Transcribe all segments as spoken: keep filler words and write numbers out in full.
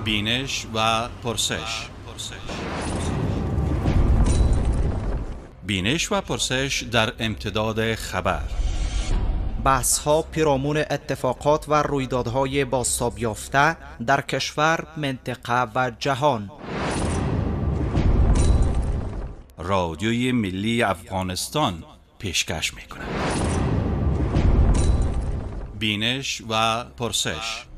بینش و پرسش. بینش و پرسش در امتداد خبر. بحث‌ها پیرامون اتفاقات و رویدادهای بازتاب یافته در کشور، منطقه و جهان. رادیوی ملی افغانستان پیشکش می‌کند. بینش و پرسش.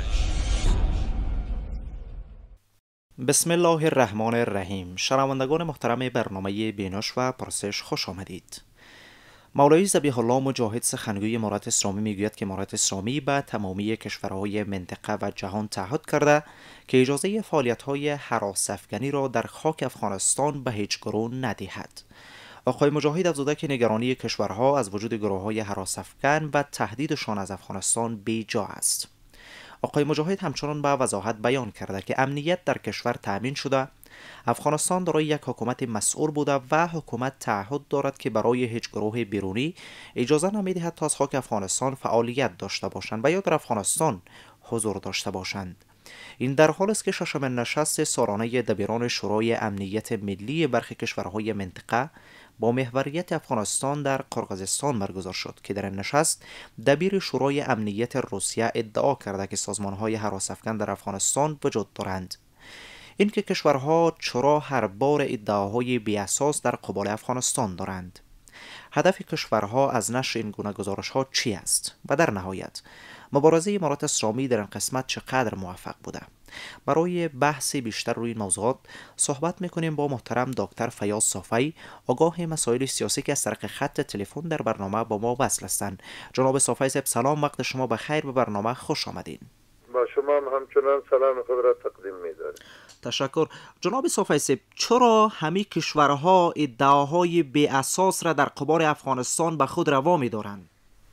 بسم الله الرحمن الرحیم. شنوندگان محترم برنامه بینش و پرسش خوش آمدید. مولوی ذبیح الله مجاهد سخنگوی امارت اسلامی میگوید که امارت اسلامی به تمامی کشورهای منطقه و جهان تعهد کرده که اجازه فعالیت‌های هراس‌افکنی را در خاک افغانستان به هیچ گروه ندهد. آقای مجاهد افزوده که نگرانی کشورها از وجود گروه‌های هراس‌افکن و تهدیدشان از افغانستان بی‌جا است. آقای مجاهد همچنان به وضاحت بیان کرده که امنیت در کشور تأمین شده، افغانستان دارای یک حکومت مسئول بوده و حکومت تعهد دارد که برای هیچ گروه بیرونی اجازه نمیدهد تا از خاک افغانستان فعالیت داشته باشند و یا در افغانستان حضور داشته باشند. این در حالی است که ششمین نشست سالانه دبیران شورای امنیت ملی برخی کشورهای منطقه با محوریت افغانستان در قرقیزستان برگزار شد که در این نشست دبیر شورای امنیت روسیه ادعا کرده که سازمان‌های هراس‌افکن در افغانستان وجود دارند. اینکه کشورها چرا هر بار ادعاهای بی‌اساس در قبال افغانستان دارند؟ هدف کشورها از نشر این گونه گزارش‌ها چی است؟ و در نهایت مبارزه امارت اسلامی در این قسمت چقدر موفق بوده؟ برای بحث بیشتر روی این موضوعات صحبت میکنیم با محترم دکتر فیاض صافی، آگاه مسائل سیاسی که از طریق خط تلفن در برنامه با ما وصل هستند. جناب صافی صاحب سلام، وقت شما بخیر، به برنامه خوش آمدین. با شما هم همچنان سلام خود را تقدیم می‌دارم. تشکر. جناب صافی صاحب، چرا همه کشورها ادعاهای بی اساس را در قبال افغانستان به خود روا می‌دارند؟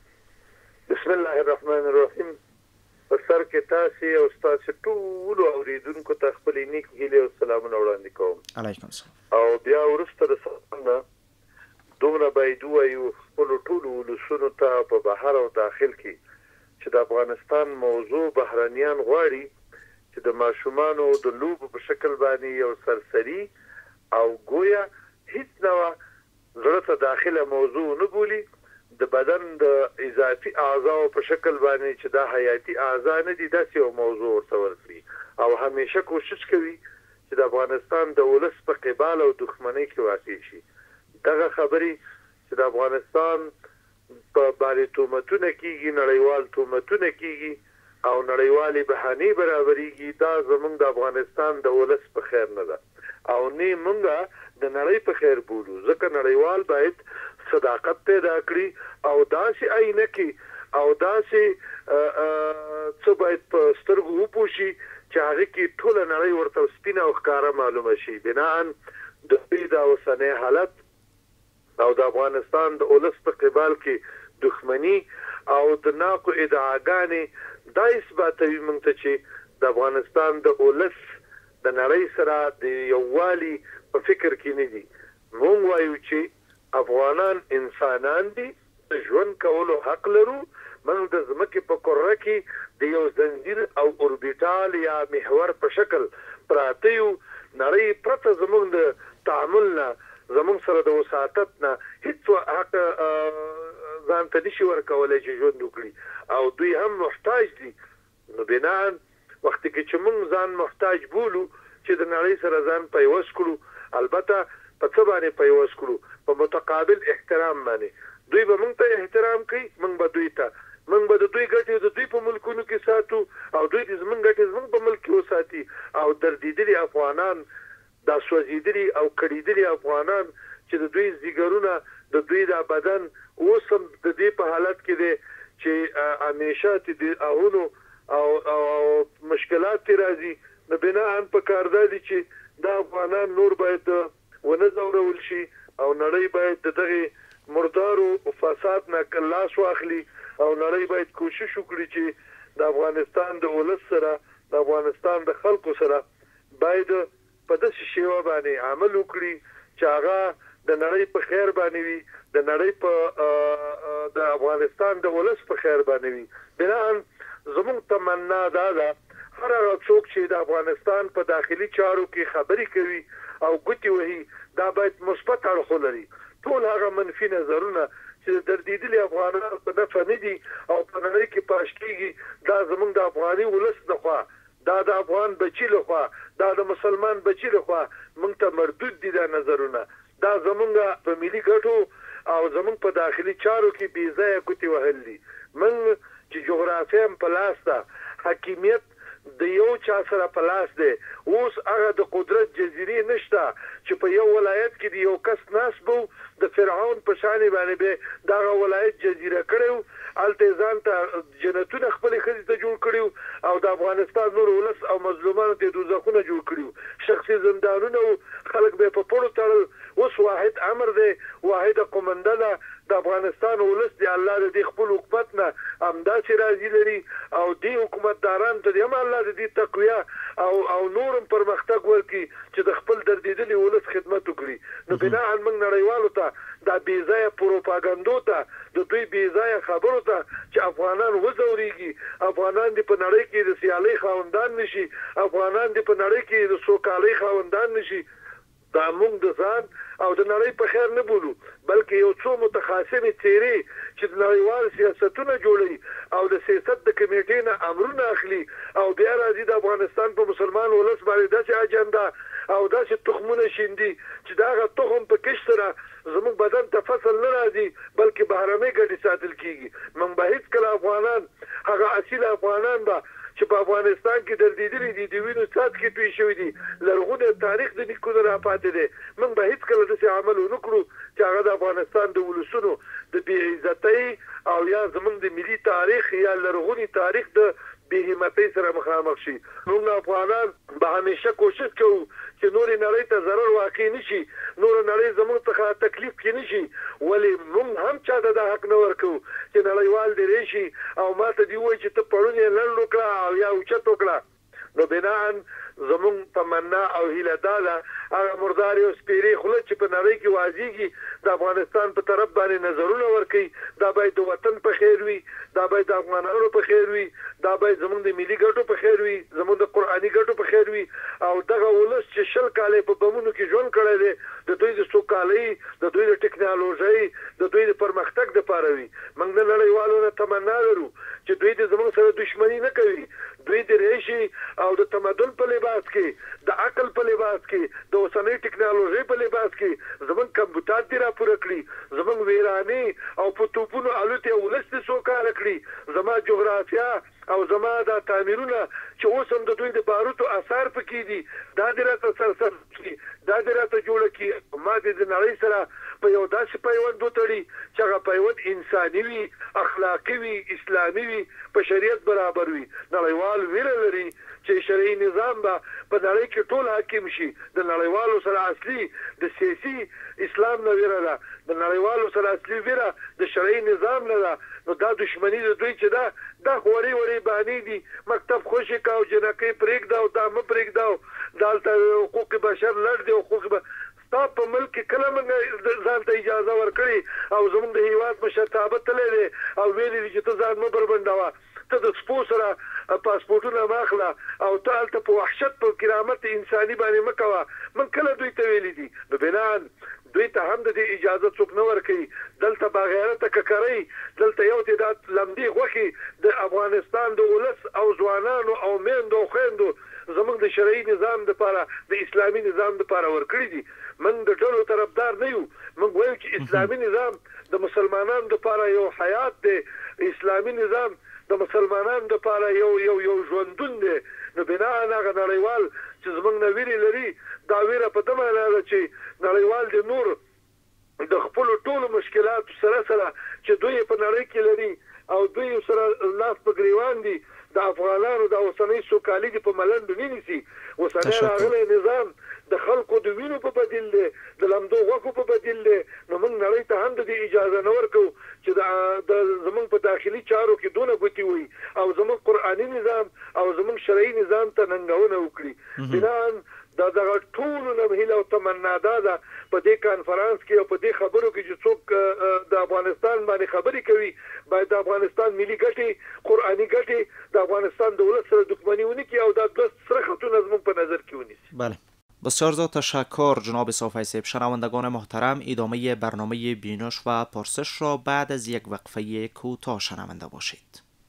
بسم الله الرحمن الرحیم. سر کې تاسو او تاسو ټول اوریدونکو ته خپل نیک هیله او سلامونه وړاندې کوم. علیکم السلام. او بیا ورسته د سلام دومره باید وایو خپل ټول ولسونو ته په بهر او داخل کې چې د افغانستان موضوع بهرنیان غواړي چې د ماشومانو د لوبو په شکل باندې یو سرسری او گویا هیڅ نه زړه ته داخله موضوع نه بولی، د بدن د اضافي اعضاء په شکل باندې چې دا حیاتي اعضاء نه دي، داسې یو موضوع ورته ورکړي او همیشه کوشش کوي چې د افغانستان د ولس په قبال او دښمنۍ کې واقع شي. دغه خبرې چې د افغانستان په باندې تهمتونه کېږي، نړیوال تهمتونه کېږي او نړیوالې بهانې برابرېږي، دا زموږ د افغانستان د ولس په خیر نه ده او نه موږ د نړۍ په خیر بولو، ځکه نړیوال باید صداقت پیدا کړي او داسې آینه کې او داسې څه باید په سترګو وپوشي چې هغه کې ټول نړۍ ورته سپینه او ښکاره معلومه شي. بناً د دوی دا اوسنی حالت او د افغانستان د ولس په قبال کې دښمني او د ناقو ادعاګانې دا اثباتوي موږ ته چې د افغانستان د ولس د نړۍ سره د یووالي په فکر کې نه دي. موږ وایو چې افغانان انسانان دي، ژوند کولو حق لرو. موږ د ځمکې په کره کې د یو زنجیر او اوربیټال یا محور په شکل پراته یو. نړۍ پرته زموږ د تعامل نه، زموږ سره د وساطت نه هیڅ حق ځان ته نشي ورکولی چې ژوند وکړي او دوی هم محتاج دي. نو بناً وخت کې چې موږ ځان محتاج بولو چې د نړۍ سره ځان پیوست کړو، البته په څه باندې پیوست کړو؟ په متقابل احترام باندې. دوی به موږ ته احترام کوي، موږ به دوی ته، موږ به د دوی ګټې د دوی په ملکونو کې ساتو او دوی د زموږ ګټې زموږ په ملک کې وساتي. او دردېدلي افغانان، دا سوځېدلي او کړېدلي افغانان چې د دوی ځیګرونه، د دوی دا بدن اوس هم د دې په حالت کې دی چې همیشه د اهونو او او مشکلات ترې راځي. نو بناً په کار دا دي چې دا افغانان نور باید ونه ځورول شي او نړۍ باید د دغه مردارو فساد نه لاس واخلي او نړۍ باید کوشش وکړي چې د افغانستان د ولس سره، د افغانستان د خلکو سره باید په داسې شیوه باندې عمل وکړي چې هغه د نړۍ په خیر باندې وي، د نړۍ په د افغانستان د ولس په خیر باندې وي. بناً زموږ تمنا دا ده هر هغه څوک چې د افغانستان په داخلي چارو کې خبرې کوي او ګوتې وهي دا باید مثبت اړخ ولري. ټول هغه منفي نظرونه چې دردېدلي افغانان په نفع نه دي او په نړۍ کې پاش کېږي دا زموږ د افغاني ولس لخوا، دا د افغان بچي لخوا، دا د مسلمان بچي لخوا موږ ته مردود دي دا نظرونه. دا زموږ په ملي ګټو او زموږ په داخلي چارو کې بې ځایه ګوتې وهل دي. موږ چې جغرافیه هم په لاس ده، حاکمیت د یو چا سره په لاس دی، اوس هغه د قدرت جزیرې نشته چې په یو ولایت کې د یو کس ناست بو د فرعون په شان باندې به دغه ولایت جزیره کړو، هلته ځان ته جنتونه خپلې ښځې ته جوړ کړي او د افغانستان نور ولس او مظلومانو ته دوزخونه جوړ کړي، شخصي زندانونه خلک به په پړو تړل. اوس واحد امر دی، واحده قومنده ده د افغانستان ولس دی. الله دې خپل حکومت نه همداسې راضي لري او دې حکومتداران ته دې هم الله دې تقویه او او نورم پرمختګ ورکړي چې د خپل دردېدلي ولس خدمت وکړي. نو بناء موږ نړیوالو ته دا بې ځایه پروپاګانډو ته، د دوی بې ځایه خبرو ته چې افغانان وځورېږي، افغانان دې په نړۍ کې د سیالۍ خاوندان نشي، افغانان دې په نړۍ کې د سوکالۍ خاوندان نشي، دا موږ د ځان او د نړۍ په خیر نه بولو، بلکې یو څو متخاصمې څېرې چې د نړیوال سیاستونه جوړوي او د سیاست د کمیټې نه امرونه اخلي او بیا راځي د افغانستان په مسلمان ولس باندې داسې اجنډا او داسې تخمونه شیندي چې دا هغه تخم په کښ سره زموږ بدن ته فصل نه راځي بلکې بهرنۍ ګټې ساتل کېږي. موږ به هېڅکله افغانان هغه اصیل افغانان به چې په افغانستان کې دردېدلي دي، د وینو څاڅکي توی شوي دي، لرغونی تاریخ د نیکونو راپاتې دی، موږ به هېڅکله داسې عمل ونه کړو چې هغه د افغانستان د ولسونو د بې عزتۍ او یا زموږ د ملي تاریخ یا لرغوني تاریخ د بې همتۍ سره مخامخ شي. موږ افغانان به همیشه کوشش کوو چې نورې نړۍ ته ضرر واقع نشي، نور نړۍ زموږ څخه تکلیف کې نشي، ولې موږ هم چاته دا حق نه ورکوو چې نړیوال دې راشي او ما ته دې ووایي چې ته پړون یې لنډ وکړه او یا اوچت وکړه. نو بناء زموږ تمنا او هیله دا ده هغه مردارې او سپېرې خوله چې په نړۍ کې وازیږي د افغانستان په طرف باندې نظرونه ورکوي، دا باید د وطن په خیر وي، دا باید د افغانانو په خیر وي، دا باید زموږ د ملي ګټو په خیر وي، زموږ د قرآني ګټو په خیر وي او دغه ولس چې شل کاله په بمونو کې ژوند کړی دی د دوی د سوکالۍ، د دوی د ټکنالوژۍ، د دوی د پرمختګ دپاره وي. موږ د نړیوالو نه تمنا لرو چې دوی د زموږ سره دښمني نه کوي، دوی د ریشي او د تمدن په لباس کې، د عقل په لباس کې، د اوسنۍ ټکنالوژۍ په لباس کې زموږ کمبوتات دې راپوره کړي، زموږ ویرانې او په توپونو الوتې ولس دې سوکاله کړي، زما جغرافیه او زما دا تعمیرونه چې اوس هم د دوی د باروتو اثار پکې دي دا دې راته سرسر کړي، دا دې راته جوړه کړي. ما دې د نړۍ سره په یو داسې پیوند وتړي چې هغه پیوند انساني وي، اخلاقي وي، اسلامي وي، په شریعت برابر وي. نړیوال ویره لري چې شرعي نظام به په نړۍ کې ټول حاکم شي. د نړیوالو سره اصلي د سیاسي اسلام نه ویره ده، د نړیوالو سره اصلي ویره د شرعي نظام نه ده. نو دا دښمني د دوی چې دا دا وړې وړې بهانې دي، مکتب خوشې کا او جنکۍ پرېږده او دا مه پرېږده او دلته حقوق بشر لړ دی. حقوق ستا په ملک کې کله موږ ځان ته اجازه ورکړې او زموږ د هېواد مشرتابه تللی دی او ویلي دي چې ته ځان مه بربنډوه، ته د سپو سره پاسپورټونه مه اخله او ته هلته په وحشت په کرامت انساني باندې مه کوه. موږ کله دوی ته ویلي دي؟ نو بنان دوی ته هم د دې اجازه څوک نه ورکوي. دلته باغیرته ککرۍ، دلته یو تعداد لمدې غوښې د افغانستان د ولس او ځوانانو او میندو او خویندو زموږ د شرعي نظام دپاره، د اسلامي نظام دپاره ورکړي دي. موږ د ډلو طرفدار نه یو، موږ وایو چې اسلامي نظام د مسلمانانو دپاره یو حیات دی، اسلامي نظام د مسلمانانو دپاره یو یو یو ژوندون دی. نو بناء هغه نړیوال چې زموږ نه ویرې لري، دا ویره په ده معنا ده چې نړیوال د نور د خپلو ټولو مشکلاتو سره سره چې دوی په نړۍ کې لري او دوی سره لاس په ګریوان دي، د افغانانو د اوسنۍ سوکالي دې په ملنډو نه نیسي. اوسنی راغلی نظام د خلکو د وینو په بدیل دی، د لمدو غوښو په بدیل دی. نو موږ نړۍ ته هم د دې اجازه نه ورکوو چې د زموږ په داخلي چارو کې دونه ګوتې وي او زموږ قرآني نظام او زموږ شرعي نظام ته ننګونه وکړي. بنان دا دغه ټولو نه هیله او تمنا دا ده په دې کانفرنس کې او په دې خبرو کې چې څوک د افغانستان باندې خبرې کوي باید د افغانستان ملي ګټې قرآني ګټې د افغانستان دولت سره دښمني ونه کړي او دا دوه سره خطونه زموږ په نظر کې ونیسي. بله بسیار زیاد تشکر جناب صافی صاحب. شنوندگان محترم ادامه برنامه بینش و پرسش را بعد از یک وقفه کوتاه شنونده باشید.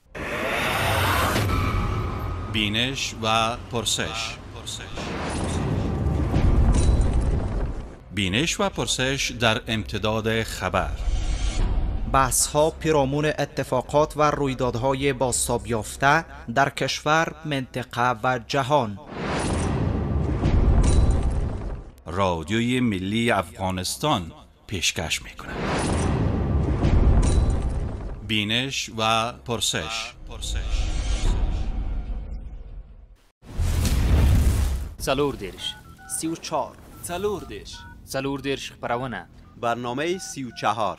بینش و پرسش بینش و پرسش در امتداد خبر. بحث ها پیرامون اتفاقات و رویدادهای بازتاب یافته در کشور، منطقه و جهان. رادیوی ملی افغانستان پیشکش می‌کند. بینش و پرسش. څلور دیرش سی و چهار څلور دیرش څلور دیرش خپرونه برنامه سی و چهار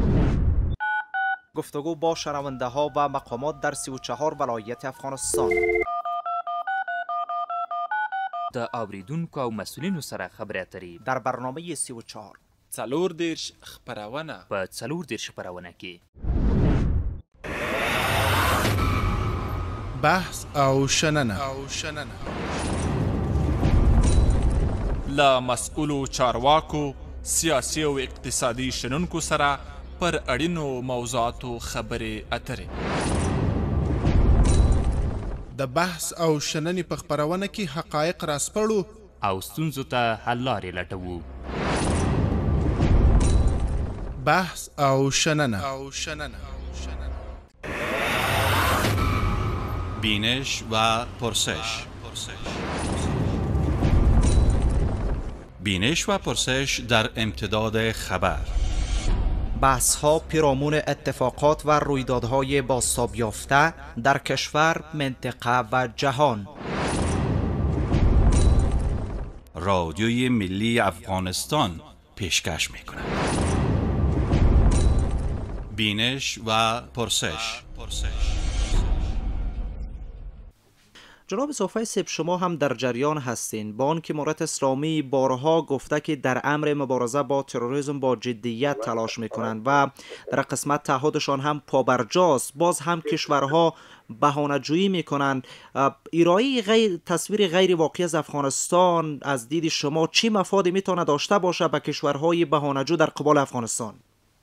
گفتگو با شنونده ها و مقامات در سی و چهار ولایت افغانستان. د اوریدونکو او مسؤلینو سره خبرې اترې در برنامه سی و چهار څلور دیرش خپرونه په څلور دیرش خپرونه کې بحث او شننه له مسؤلو چارواکو سیاسي او اقتصادي شنونکو سره پر اړینو موضوعاتو خبرې اترې. د بحث او شننې په خپرونه کې حقایق راسپړو او ستونزو ته حل لارې لټوو. بحث او شننه بینش و پرسش. بینش و پرسش در امتداد خبر. بحث ها پیرامون اتفاقات و رویدادهای بازتاب یافته در کشور، منطقه و جهان. رادیوی ملی افغانستان پیشکش می‌کند. بینش و پرسش. جناب صافی صاحب شما هم در جریان هستین. بانک امارت اسلامی بارها گفته که در امر مبارزه با تروریسم با جدیت تلاش میکنند و در قسمت تعهدشان هم پابرجاست. باز هم کشورها بهانه‌جویی میکنند. ارائه غیر تصویر غیر واقعی از افغانستان از دید شما چی مفادی میتونه داشته باشه به کشورهای بهانه‌جو در قبال افغانستان؟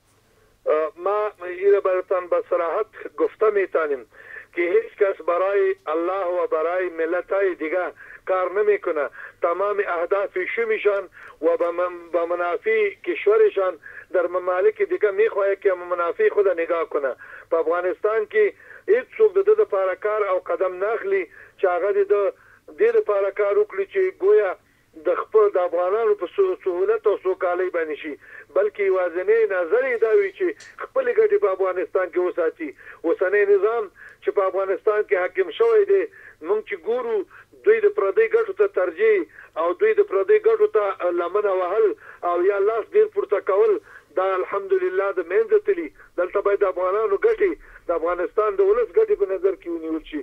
ما اینو براتون به صراحت گفته میتونیم که هیچ کس برای الله و برای ملت‌های دیگه کار نمیکنه. تمام اهداف شمیشان و به منافع کشورشان در ممالک دیگه میخواه که منافع خود نگاه کنه. په افغانستان کې هیڅ څوک د د لپاره کار او قدم ناخلي چې هغه د دې لپاره کار وکړي چې گویا د خپل د افغانانو په سهولت او سوکالۍ باندې شي، بلکې یوازینی نظر یې دا وي چې خپل ګټې په افغانستان کې وساتي. اوسنی نظام چې په افغانستان کې حاکم شوی دی، موږ چې ګورو دوی د پردی ګټو ته ترجیح او دوی د پردی ګټو ته لمنه وهل او یا لاس ډیر پورته کول، دا الحمدلله د منځه تلي. دلته باید د افغانانو ګټې د افغانستان د ولس ګټې په نظر کې ونیول شي.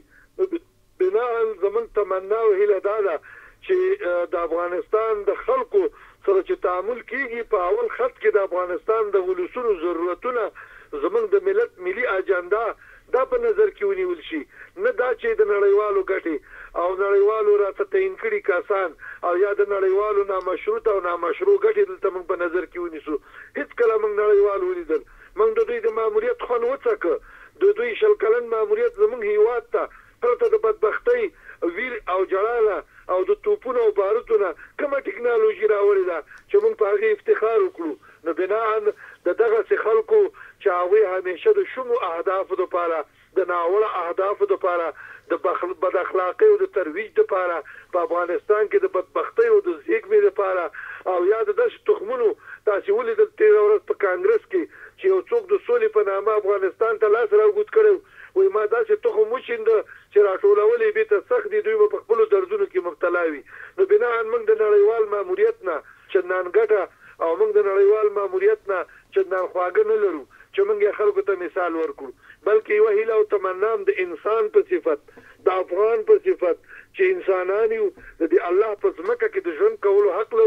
بناء زموږ تمنا او هیله دا ده چې د افغانستان د خلکو سره چې تعامل کیږي په اول خط کې د افغانستان د ولسونو ضرورتونه زموږ د ملت ملي اجنډا دا په نظر کې ونیول شي، نه دا چې د نړیوالو ګټې او نړیوالو راته تعین کړي کسان او یا د نړیوالو نامشروط او نامشروع ګټې دلته موږ په نظر کې ونیسو. هیڅ کله موږ نړیوال ولیدل. موږ د دوی د ماموریت خوند وڅکه. د دوی شل کلن ماموریت زموږ هیواد ته پرته د بدبختۍ ویر او جلاله او د توپونو او بارودونو کومه ټکنالوژي راوړې ده چې موږ په هغه افتخار وکړو. نو بناء د دغه خلکو چې هغه همیشه د شومو اهدافو لپاره د ناوړه اهدافو لپاره د بد اخلاقۍ او د ترویج لپاره په افغانستان کې د بدبختۍ او د زیږمې لپاره او یا د داسې تخمونو تاسې ولیدل تېره ورځ په کانګرس کې چې یو څوک د سولې په نامه افغانستان ته لاس راوګوت کړی، وایي ما داسې تخم وشینده چې راټولول یې بېرته سخت دي، دوی به په خپلو دردونو کې مبتلا وي. نو بناء موږ د نړیوال ماموریت نه چندان ګټه او موږ د نړیوال ماموریت نه چندان خواږه نه لرو چې موږ یې خلکو ته مثال ورکړو، بلکې یوه هیله او تمنا د انسان په صفت د افغان په صفت چې انسانان یو د دې الله په ځمکه کې د ژوند کولو حق لرو،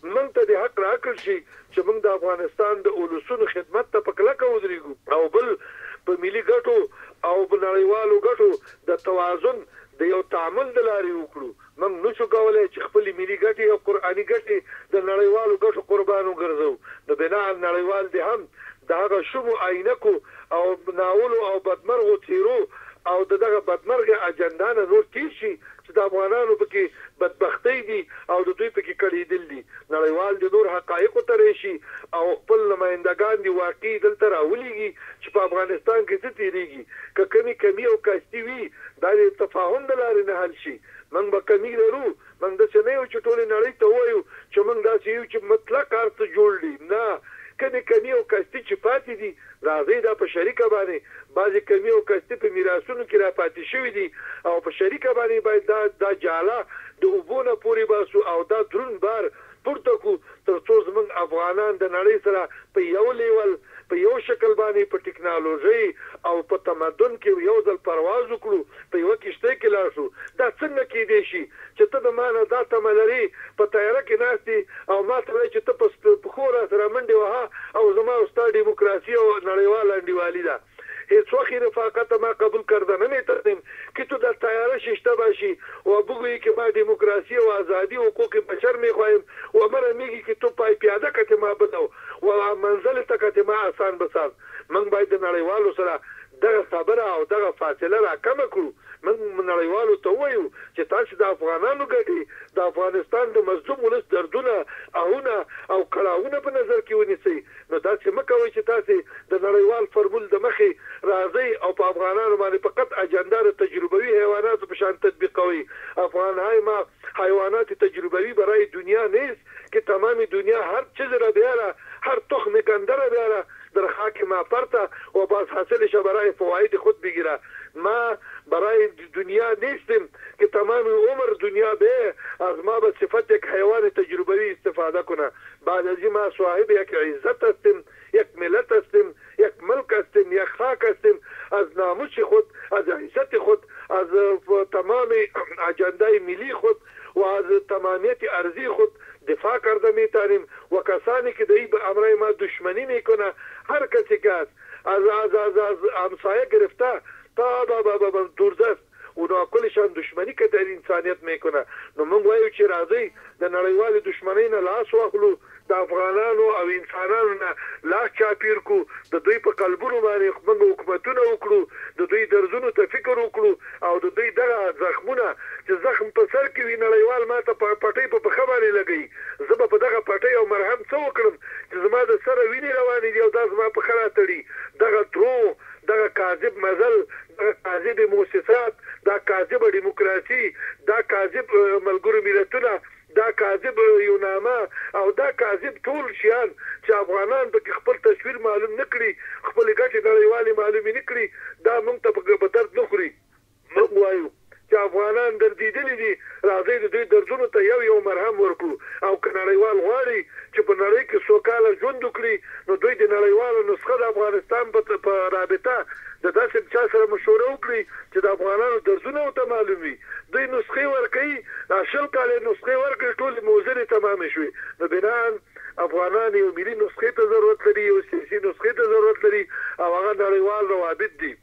موږ ته د حق راکړل شي چې موږ د افغانستان د اولسونو خدمت ته په کلکه ودرېږو او بل په ملي ګټو او په نړیوالو ګټو د توازن د یو تعامل د لارې وکړو. موږ نشو کولی چې خپلې ملي ګټې او قرآني ګټې د نړیوالو ګټو قربان وګرځو. نو بنا نړیوال دې هم د هغه شومو عینکو او ناولو او بدمرغو تیرو او دغه بدمرغه اجنډا نه نور تیر شي چې د افغانانو پکې بدبختۍ دي او د دوی پکې کړېدل دي. نړیوال د نور حقایقو ته راشي او خپل نمایندګان دي واقعي دلته راولېږي چې په افغانستان کې څه تېرېږي. که کمی کمی او کاستي وي دا د تفاهم د لارې نه حل شي. موږ به کمی لرو، موږ داسې نه یو چې ټولې نړۍ ته ووایو چې موږ داسې یو چې مطلق هر څه جوړ دي. نه، کمی کمی او کاستي چې پاتې دي راځئ دا په شریکه باندې بعضې کمی او کاستي په میراثونو کې را پاتې شوي دي او په شریکه باندې باید دا دا جاله د اوبو نه پورې باسو او دا دروند بار پورته کړو تر څو زموږ افغانان د نړۍ سره په یو لیول په یو شکل باندې په ټکنالوژي او په تمدن کې یو ځل پرواز وکړو، په یوه کښتۍ کې لاړ شو. دا څنګه کیدی شي چې ته د ما نه دا تمه لرې په تیاره کې ناست او ما ته وایي چې ته په پښو را سره منډې وهه او زما او ستا ډیموکراسي او نړیواله انډیوالي ده. هیچ وقت رفاقت ما قبول کردن نمیتونیم که تو در تیاره ششته باشی و بگویی که ما دموکراسی و آزادی و حقوق بشر میخواهیم و مرا میگی که تو پای پیاده کت ما بدو و منزل تکت ما آسان بساز. من باید نړیوالو سره دغه خبره او دغه فاصله را کمه کړو. من نړیوالو ته وایو چې تاسو د افغانانو ګټې د افغانستان د مظلوم ولس دردونه آهونه او کړاوونه په نظر کې ونیسئ. نو داسې مه کوئ چې تاسې د نړیوال فرمول د مخې راځئ او په افغانانو باندې فقط اجنډا د تجربوي حیواناتو په شان تطبیقوي. افغان های ما حیوانات تجربوی برای دنیا نیست که تمام دنیا هر چیز را بیاره، هر تخم گنده را بیاره در خاک ما پرته و باز حاصلش برای فواید خود بگیره. ما برای دنیا نیستیم که تمام عمر دنیا به از ما به صفت یک حیوان تجربوی استفاده کنه. بعد از این ما صاحب یک عزت هستیم، یک ملت هستیم، یک ملک هستیم، یک خاک هستیم. از ناموس خود، از عزت خود، از تمام اجندای ملی خود و از تمامیت ارضی خود دفاع کرده میتونیم و کسانی که در به امر ما دشمنی میکنه، هر کسی که از از از از, از همسایه گرفته تا با دورزست اونا کلشان دشمنی که در انسانیت میکنه. نو موږ وایو چې راځئ د نړیوالې دشمنۍ نه لاس واخلو، د افغانانو او انسانانو نه لاس چاپیر کو، د دوی په قلبونو باندې موږ حکومتونه وکړو، د دوی دردونو ته فکر وکړو او د دوی دغه زخمونه چې زخم په سر کې وي نړیوال ما ته پټۍ په پښه باندې لګوي. زه به په دغه پټۍ او مرهم څه وکړم چې زما د سره وینې روانې دي او دا زما پښه راتړي. دغه دروغ، دغه کاذب مزل، دغه کاذب موسسات، دا کاذب ډیموکراسي، دا کاذب ملګرو ملتونه، دا کاذب یونامه او دا کاذب ټول شیان چې افغانان پکې خپل تصویر معلوم نه کړي، خپل ګټې نړیوالې معلومې نه کړي، دا موږ ته په درد نه خوري. موږ وایو چې افغانان دردېدلي دي، راځئ د دوی دردونو ته یو یو مرهم ورکړو او که نړیوال غواړي چې په نړۍ کې سوکاله ژوند وکړي نو دوی د نړیوالو نسخه د افغانستان په رابطه د داسې چا سره مشوره وکړي چې د افغانانو دردونه ورته معلوم وي. دوی نسخې ورکوي، شل کاله نسخې ورکړي، ټولې موزلې تمامې شوې. نو بناً افغانان یو ملي نسخې ته ضرورت لري، یو سیاسي نسخې ته ضرورت لري او هغه نړیوال روابط دي.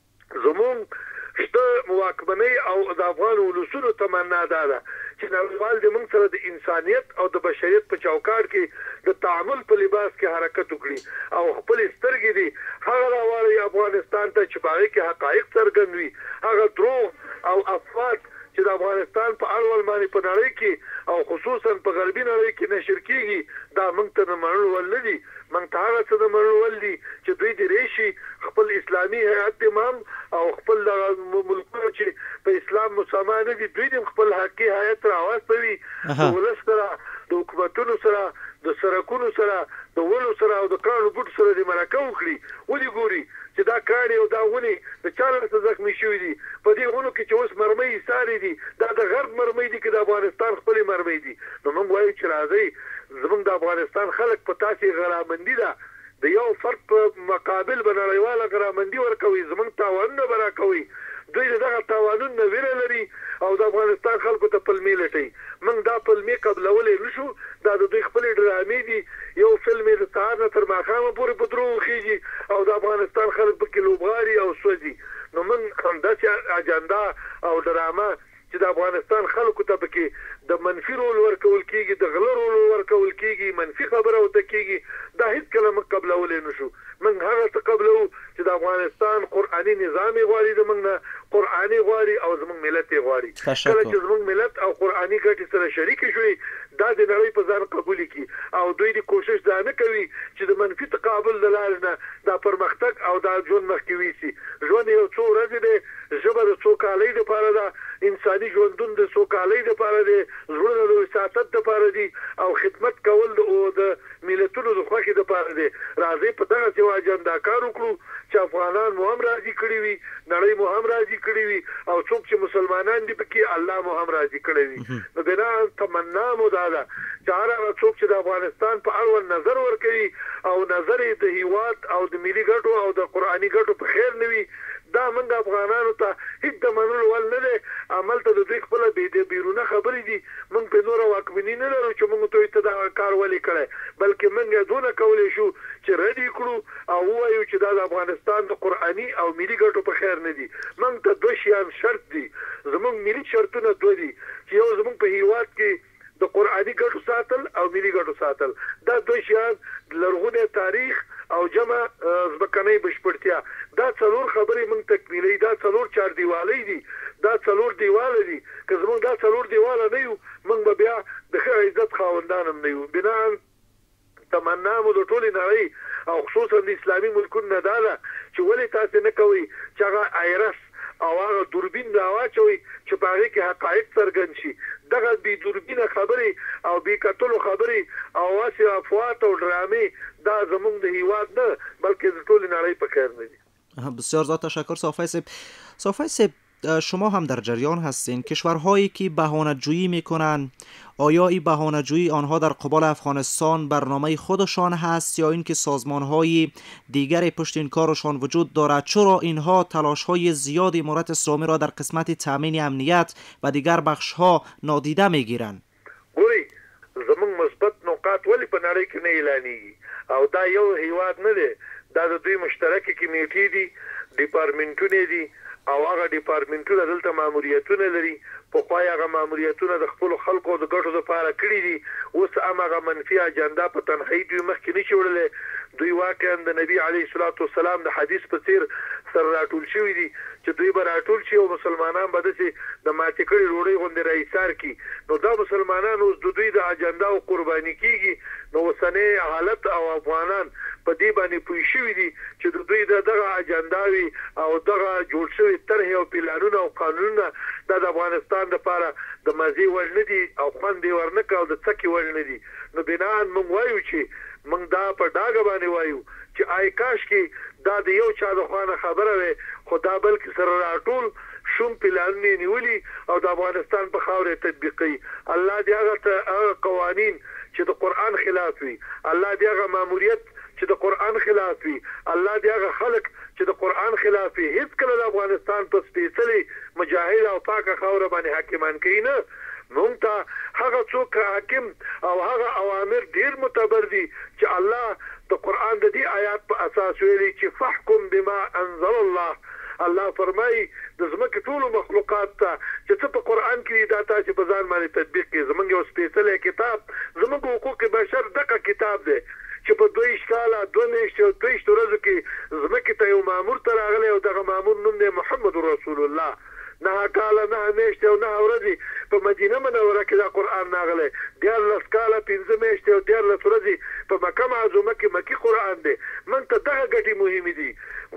زمونږ شته مواکمنۍ او د افغان ولسونو تمنا دا ده چې نړیوال د موږ سره د انسانیت او د بشریت په چوکاټ کې د تعامل په لباس کې حرکت وکړي او خپل سترګې دي هغه راواړي افغانستان ته چې په هغې کې حقایق څرګند وي. هغه دروغ او افواج چې د افغانستان په اړول باندې په نړۍ کې او خصوصا په غربي نړۍ کې نشر کېږي دا موږ ته د منلو وړ نه دي. موږ ته هغه څه د منلو وړ دي چې دوی دې راشي خپل اسلامي هیئت امام او خپل ملکونه چې په اسلام مسلمان نه دي دوی دې خپل حقي هیئت راواستوي، د ولس سره، د حکومتونو سره، د سړکونو سره، د ونو سره او د کاڼو بوټو سره دې مرکه وکړي. ودې ګوري چې دا کاڼي او دا ونې د چا له څه زخمي شوي دي. په دې ونو کې چې اوس مرمۍ ایسارې دي دا د غرب مرمۍ دي که د افغانستان خپلې مرمۍ دي. نو موږ وایو چې راځئ زموږ د افغانستان خلک په تاسې غرامندي ده، د یو فرد په مقابل به نړیواله غرامندي ورکوي، زموږ تاوانونه به راکوئ. دوی دغه تاوانونه ویره لري او د افغانستان خلکو ته پلمې لټوي موږ دا پلمې قبلولی نشو دا د دوی خپلې ډرامې دي یو فلم یې د سهار نه تر ماښامه پورې په دروغو خېږي او د افغانستان خلک پکې لوبغاړي او سوځي نو موږ همداسې اجنډا او ډرامه چې د افغانستان خلکو ته پکې د منفي رول ورکول کېږي د غله رول ورکول کېږي منفي خبره ورته کېږي دا هېڅکله موږ قبلولی نه شو موږ هغه څه قبلوو چې د افغانستان قرآني نظام یې غواړي زموږ نه قرآني غواړي او زموږ ملت یې غواړي کله چې زموږ ملت او قرآني ګټې سره شریکې شوي دا د نړۍ په ځان قبول کړي او دوی د کوشش دا نه کوي چې د منفي تقابل د لارې نه دا پرمختګ او دا ژوند مخکې ویسي ژوند یو څو ورځې دی ژبه د څو کالۍ دپاره ده انساني ژوندون د څو کالۍ دپاره دی زړونه د وساطت دپاره دي او خدمت کول د ملتونو د خوښې دپاره دی راځئ په دغسې یو اجنډا کار وکړو چې افغانان مو هم راضي کړي وي نړۍ مو هم راضي کړي وي او څوک چې مسلمانان دي پکې الله مو هم راضي کړي وي نو بنا تمنا مو دا ده چې هر هغه څوک چې د افغانستان په اړوند نظر ورکوي او نظر یې د هیواد او د ملي ګټو او د قرآني ګټو په خیر نه وي دا موږ افغانانو ته هیڅ د منلو وړ نه دی عمل ته د دوی خپله بیرونه خبرې دي موږ پرې نوره واکمني نه لرو چې موږ دوی ته دغه کار ولې کړی بلکې موږ یې دونه کولی شو چې رد یې کړو او ووایو چې دا د افغانستان د قرآني او ملي ګټو په خیر نه دي موږ ته دوه شیان شرط دي زموږ ملي شرطونه دوه دي چې یو زموږ په هیواد کې د قرآني ګټو ساتل او ملي ګټو ساتل دا دوه شیان لرغونی تاریخ او جمع ځمکنۍ بشپړتیا دا څلور خبرې موږ تکمیلوي دا څلور چار دیوالۍ دي دا څلور دیواله دي که زموږ دا څلور دیواله نه یو موږ به بیا د ښه عزت خاوندان هم نه یو بنا تمنا مو د ټولې نړۍ او خصوصا د اسلامي ملکونو نه دا ده چې ولې تاسې نه کوئ چې هغه ایرس او هغه دوربین راواچوئ چې په هغې کې حقایق څرګند شي دغه بې دوربینه خبرې او بې کتلو خبرې او هسې افوات او ډرامې دا زموږ د هیواد نه بلکې د ټولې نړۍ په خیر نه دي بسیار زیاد تشکر صافی صاحب صافی صاحب شما هم در جریان هستین کشورهایی که بهانه‌جویی میکنن آیا این بهانه‌جویی آنها در قبال افغانستان برنامه خودشان هست یا اینکه سازمان‌های دیگری پشت این کارشان وجود دارد چرا اینها تلاش‌های زیادی امارت اسلامی را در قسمت تامین امنیت و دیگر بخش‌ها نادیده میگیرند ګورئ زموږ مثبت نقاط ولې په نړۍ کې نه اعلانېږي او دا یو هیواد نه دی دا د دوی مشترکې کمیټې دي ډیپارټمنټونه دي او هغه ډیپارټمنټونه دلته ماموریتونه لري پخوا یې هغه ماموریتونه د خپلو خلکو د ګټو دپاره کړي دي اوس هم هغه منفي اجنډا په تنهایي دوی مخکې نشي وړلی دوی واقعا د نبي علیه الصلاة والسلام د حدیث په څیر سره راټول شوي دي چې دوی به راټول شي او مسلمانان به داسې د ماتې کړې ډوډۍ غوندې راایثار کړي نو دا مسلمانان اوس د دوی د اجنډاو قرباني کېږي نو اوسنی حالت او افغانان په دې باندې پوه شوي دي چې د دوی د دغه اجنډاوي او دغه جوړ شوي طرحې او پلانونه او قانونونه دا د افغانستان دپاره د مزې وړ نه دي او خوند یې ورنه کړه او د څکې وړ نه دي نو بناً موږ وایو چې موږ دا په ډاګه باندې وایو چې آی کاش کې دا د یو چا د خوا نه خبره وي خو دا بلکې سره راټول شوم پلانونه یې نیولي او د افغانستان په خاوره تطبیقوي الله دې هغه قوانین چې د قرآن خلاف وي الله دې هغه ماموریت چې د قرآن خلاف وي الله دې هغه خلک چې د قرآن خلاف وي هیڅکله د افغانستان په سپېڅلې مجاهد او پاکه خاوره باندې حاکمان کوي نه موږ ته هغه څوک حاکم او هغه اوامر ډېر معتبر دي چې الله د قرآن د دې آیات په اساس ویلي چې فحکم بما انزل الله الله فرمایي د ځمکې ټولو مخلوقات ته چې څه په قرآن کې دا تاسې په ځان باندې تطبیق کړي زموږ یو سپېڅلی کتاب زموږ حقوق بشر دغه کتاب دی چې په دوه ویشت کاله دوه میاشتې او دوه ویشت ورځو کې ځمکې ته یو مامور ته راغلی او دغه مامور نوم دی محمد رسول الله نه کاله نه میاشتې او نه ورځې په مدینه منوره کې دا قرآن راغلی دیارلس کاله پنځه میاشتې او دیارلس ورځې په مکه معظومه کې مکي قرآن دی موږ ته دغه ګټې مهمې دي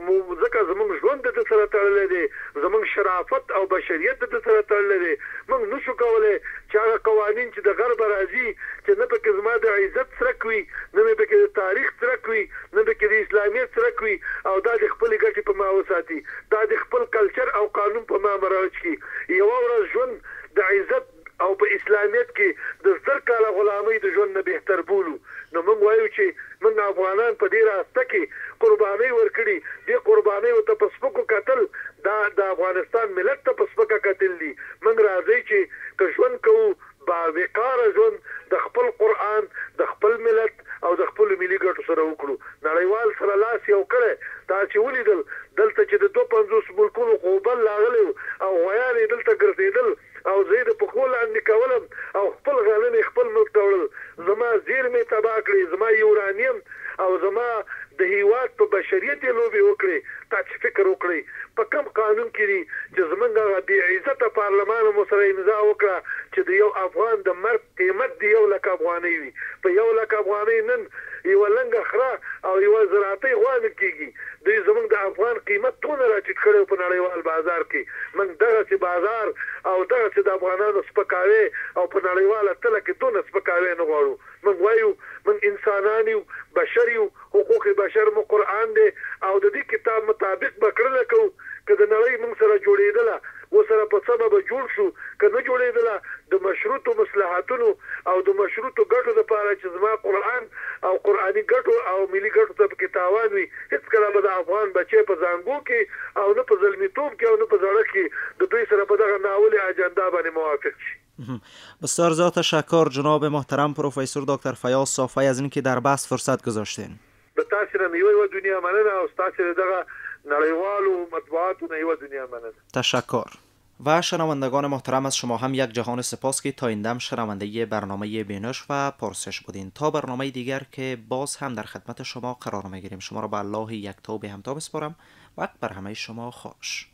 ځکه زموږ ژوند د ده سره تړلی دی زموږ شرافت او بشریت د ده سره تړلی دی موږ نشو کولی چې هغه قوانین چې د غربه راځي چې نه پکې زما د عزت څرک وي نه مې پکې د تاریخ څرک وي نه پکې د اسلامیت څرک وي او دا د خپلې ګټې په ما وساتي دا د خپل کلچر او قانون په ما مراوج کړي یوه ورځ ژوند د عزت او په اسلامیت کې د زر کاله غلامۍ د ژوند نه بهتر بولو نو موږ وایو چې موږ افغانان په دې راسته کې قربانۍ ورکړي دې قربانۍ ورته په سپکو کتل دا دا د افغانستان ملت ته په سپکه کتل دي. موږ راځي چې که ژوند کوو با وقاره ژوند د خپل قرآن د خپل ملت او د خپل ملي ګټو سره وکړو. نړیوال سره لاس یو کړی. تاسو ولیدل دلته چې د دوه پنځوس ملکونو قوبل لاغلی او غویانې دلته ګرځېدل او زه د پښو لاندې کولم او خپل غنم خپل ملک ته وړل. زما زیرمې تباه کړې، زما یورانیم او زما د هیواد په بشریت یې لوبې وکړې. تاسو فکر وکړئ په کوم قانون کې دي چې زمونږ هغه بې عزته پارلمان مو سره امضا وکړه چې د یو افغان د مرګ قیمت د یو لک افغانۍ وي. په یو لک افغانۍ نن یوه لنګه خره او یوه زراعتۍ غوا نه کېږي. دوی زمونږ د افغان قیمت څونه راټیټ کړی په نړیوال بازار کې. موږ دغسې بازار او دغسې د افغانانو سپکاوی او په نړیواله تله کې دونه سپکاوی نه غواړو. موږ وایو موږ انسانان یو، بشر یو، حقوق بشر مو قرآن دی او د دې کتاب مطابق به کړنه کوو. که د نړۍ موږ سره جوړېدله ورسره په سمه به جوړ شو، که نه جوړېدله د مشروطو مصلحتونو او د مشروطو ګټو دپاره چې زما قرآن او قرآني ګټو او ملي ګټو ته پکې تاوان وي، هېڅکله به د افغان بچی په زانګو کې او نه په زلمیتوب کې او نه په زړه کې د دوی سره په دغه ناولې اجندا باندې موافق شي. بسیار زیاد تشکر جناب محترم پروفسور دکتر فیاض صافی از اینکه در بحث فرصت گذاشتین. به تاسو نه یو دنیا مننه او تاسو دغه نړیوالو مطبوعاتو نه یو دنیا مننه. تشکر. و شنوندگان محترم از شما هم یک جهان سپاس که تا این دم شنونده برنامه بینش و پرسش بودین. تا برنامه دیگر که باز هم در خدمت شما قرار میگیریم، شما را به الله یکتا و به همتا بسپارم. وقت بر همه شما خوش.